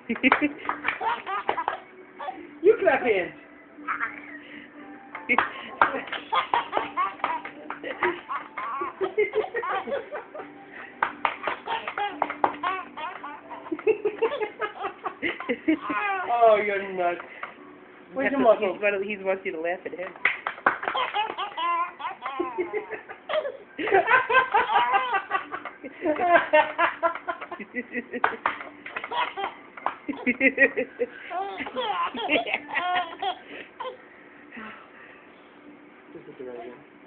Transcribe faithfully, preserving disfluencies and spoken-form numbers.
You clap in. Oh, you're nuts. Where's your muscle? He's want, he's wants you to laugh at him. This is the right one.